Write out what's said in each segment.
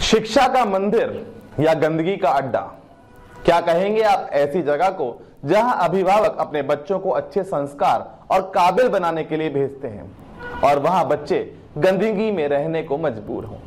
शिक्षा का मंदिर या गंदगी का अड्डा, क्या कहेंगे आप ऐसी जगह को जहां अभिभावक अपने बच्चों को अच्छे संस्कार और काबिल बनाने के लिए भेजते हैं और वहां बच्चे गंदगी में रहने को मजबूर हों।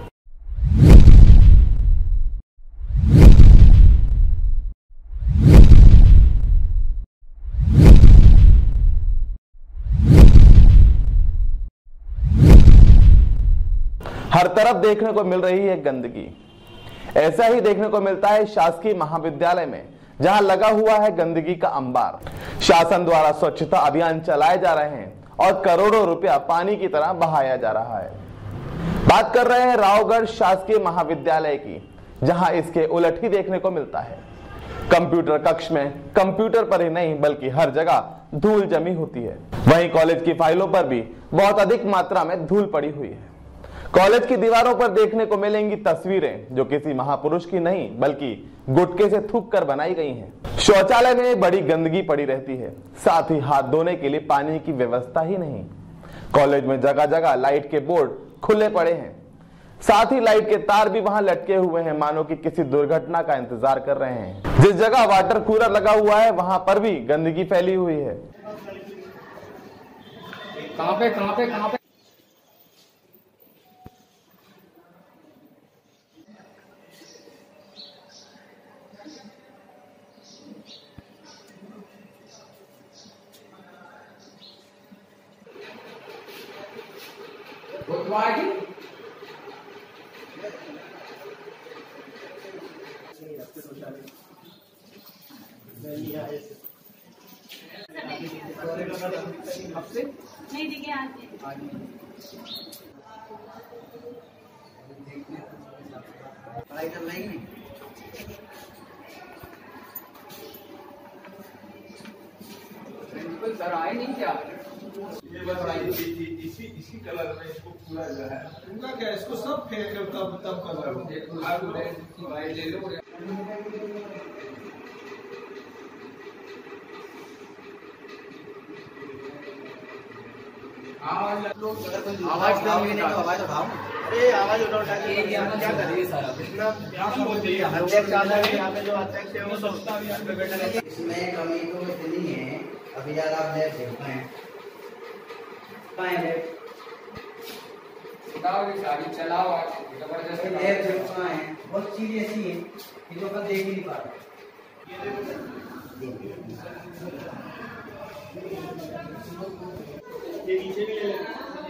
हर तरफ देखने को मिल रही है गंदगी। ऐसा ही देखने को मिलता है शासकीय महाविद्यालय में, जहां लगा हुआ है गंदगी का अंबार। शासन द्वारा स्वच्छता अभियान चलाए जा रहे हैं और करोड़ों रुपया पानी की तरह बहाया जा रहा है। बात कर रहे हैं रावगढ़ शासकीय महाविद्यालय की, जहां इसके उलट ही देखने को मिलता है। कंप्यूटर कक्ष में कंप्यूटर पर ही नहीं बल्कि हर जगह धूल जमी होती है। वहीं कॉलेज की फाइलों पर भी बहुत अधिक मात्रा में धूल पड़ी हुई है। कॉलेज की दीवारों पर देखने को मिलेंगी तस्वीरें जो किसी महापुरुष की नहीं बल्कि गुटके से थूक कर बनाई गई हैं। शौचालय में बड़ी गंदगी पड़ी रहती है, साथ ही हाथ धोने के लिए पानी की व्यवस्था ही नहीं। कॉलेज में जगह जगह लाइट के बोर्ड खुले पड़े हैं, साथ ही लाइट के तार भी वहां लटके हुए हैं, मानो कि किसी दुर्घटना का इंतजार कर रहे हैं। जिस जगह वाटर कूलर लगा हुआ है वहां पर भी गंदगी फैली हुई है। कहां पे नहीं देखिए पढ़ाई कर रही है। प्रिंसिपल सर आए नहीं क्या? इसी कलर में इसको पूरा जो है पूरा क्या इसको सब फेंक तब कलर ले लो। आवाज उठाओ। अरे आवाज उठाओ क्या करिए सारा इसमें कमी तो इतनी है। अभी यार आप लैब देख पाए सारी चलाओ जबरदस्त लैब देख पाए, बहुत चीज ऐसी है कि जो अपन देख ही नहीं पा रहे। ये नीचे भी ले लेना।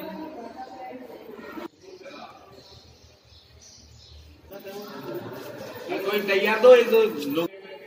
कोई तैयार दो एक दो लोग।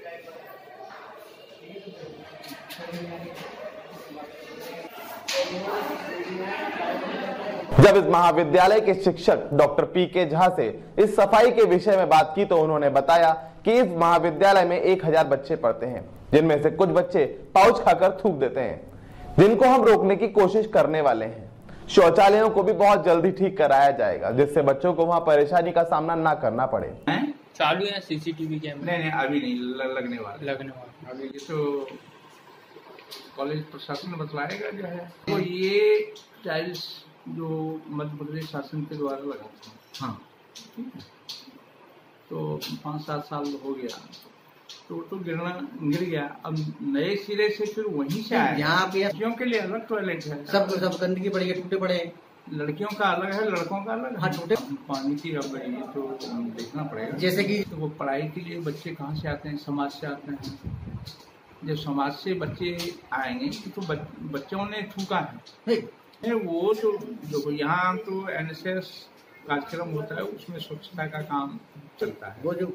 जब इस महाविद्यालय के शिक्षक डॉक्टर पी.के. झा से इस सफाई के विषय में बात की तो उन्होंने बताया कि इस महाविद्यालय में 1000 बच्चे पढ़ते हैं, जिनमें से कुछ बच्चे पाउच खाकर थूक देते हैं, जिनको हम रोकने की कोशिश करने वाले हैं। शौचालयों को भी बहुत जल्दी ठीक कराया जाएगा, जिससे बच्चों को वहां परेशानी का सामना ना करना पड़े। चालू है सीसीटीवी कैमरे? नहीं अभी नहीं लगने वाला अभी तो कॉलेज प्रशासन ने बतलाएगा जो है। तो ये टाइल्स जो मध्य प्रदेश शासन के द्वारा लगा था, हाँ ठीक है, तो 5-7 साल हो गया तो गिर गया। अब नए सिरे से फिर वहीं से आया। यहाँ पे लड़कियों के लिए अलग टॉयलेट है, सब गंदगी पड़ी है, टूटे पड़े हैं। लड़कियों का अलग है, लड़कों का अलग। हाँ टूटे। पानी की अब ये तो देखना पड़ेगा। जैसे कि तो वो पढ़ाई के लिए बच्चे कहाँ से आते हैं? समाज से आते हैं। जब समाज से बच्चे आएंगे तो बच्चों ने थूका है वो तो देखो, यहाँ तो NSS कार्यक्रम होता है, उसमें स्वच्छता का काम चलता है। वो जो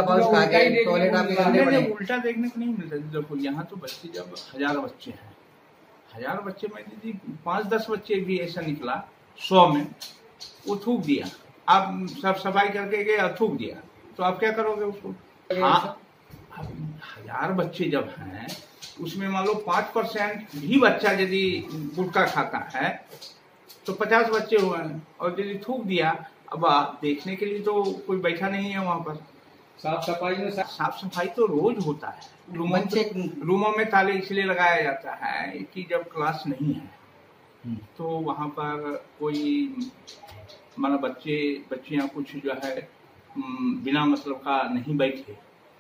टॉयलेट उल्टा देखने को नहीं मिलता। देखो यहाँ तो बच्चे जब 1000 बच्चे हैं, 1000 बच्चे में दीदी 5-10 बच्चे भी ऐसा निकला 100 में वो थूक दिया। आप सब सफाई करके गए थूक दिया, तो आप क्या करोगे उसको? हाँ, 1000 बच्चे जब हैं उसमें मान लो 5% भी बच्चा यदि गुटखा खाता है तो 50 बच्चे हुए हैं, और यदि थूक दिया, अब आप देखने के लिए तो कोई बैठा नहीं है वहाँ पर। साफ सफाई तो रोज होता है। रूमों में ताले इसलिए लगाया जाता है कि जब क्लास नहीं है तो वहाँ पर कोई माना बच्चियाँ कुछ जो है बिना मतलब का नहीं बैठे,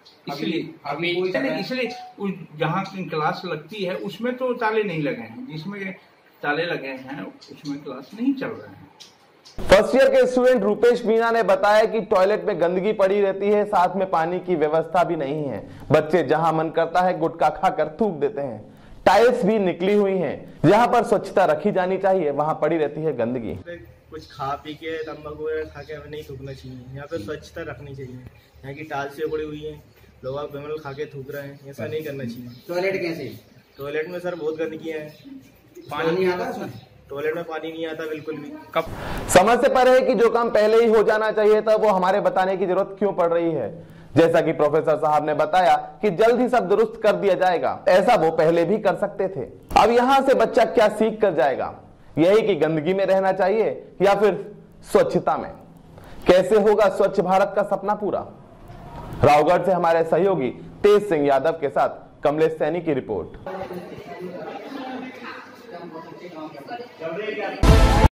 इसलिए जहाँ क्लास लगती है उसमें तो ताले नहीं लगे हैं, जिसमें ताले लगे हैं उसमें क्लास नहीं चल रहे हैं। फर्स्ट ईयर के स्टूडेंट रूपेश मीणा ने बताया कि टॉयलेट में गंदगी पड़ी रहती है, साथ में पानी की व्यवस्था भी नहीं है। बच्चे जहां मन करता है गुटखा खाकर थूक देते हैं। टाइल्स भी निकली हुई हैं, जहां पर स्वच्छता रखी जानी चाहिए वहां पड़ी रहती है गंदगी। कुछ खा पी के तंबाकू वगैरह खा के हमें नहीं थूकना चाहिए। यहाँ पे स्वच्छता रखनी चाहिए। यहाँ की टाइल्स पड़ी हुई है, लोग बेमल खा के थूक रहे हैं, ऐसा नहीं करना चाहिए। टॉयलेट कैसे? टॉयलेट में सर बहुत गंदगी है, पानी नहीं आता उसमें? टॉयलेट में पानी नहीं आता बिल्कुल भी। समझ से परे है कि जो काम पहले ही हो जाना चाहिए था वो हमारे बताने की जरूरत क्यों पड़ रही है। जैसा कि प्रोफेसर साहब ने बताया कि जल्द ही सब दुरुस्त कर दिया जाएगा, ऐसा वो पहले भी कर सकते थे। अब यहाँ से बच्चा क्या सीख कर जाएगा? यही कि गंदगी में रहना चाहिए या फिर स्वच्छता में? कैसे होगा स्वच्छ भारत का सपना पूरा? रावगढ़ से हमारे सहयोगी तेज सिंह यादव के साथ कमलेश सैनी की रिपोर्ट।